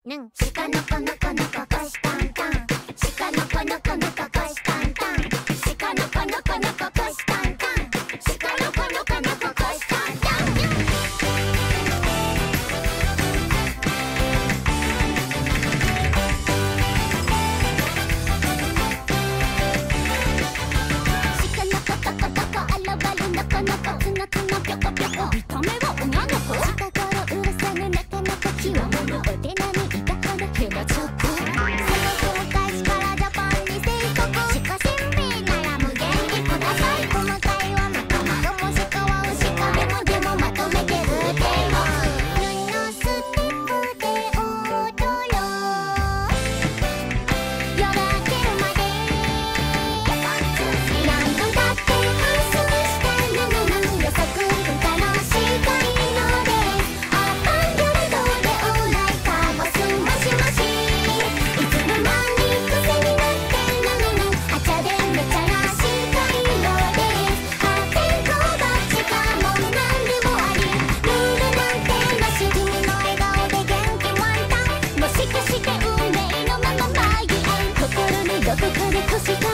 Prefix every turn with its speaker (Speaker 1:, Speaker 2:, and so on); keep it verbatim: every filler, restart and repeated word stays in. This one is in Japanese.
Speaker 1: ぬんしかのこのこのここしタンタンしかのこのこのここしタンタンしかのこのこのここしタンタンしかのこのこのここしタンタンしかのこここここあらわるのこのこつのつのぴょこぴょこ見た目は女の子近頃うるさぬなかなか気はもるお手並みいたほどヘラチョコその昔からジャパンに生息しかしんびなら無限にくださいこの会話まとまともしかは牛かでもでもまとめてるけど布ステップで踊ろう夜明けるまで何度だって反芻したいぬぬぬ予測不可能しかいのですアーバンギャルドでオーライカーボスもしもしいつの間に癖になってぬぬぬあちゃでめちゃらしかいのです破天荒バッチかもうなんでもありルールなんてなし君の笑顔で元気ワンタンもしかして運命のまま参り心のどこかで腰か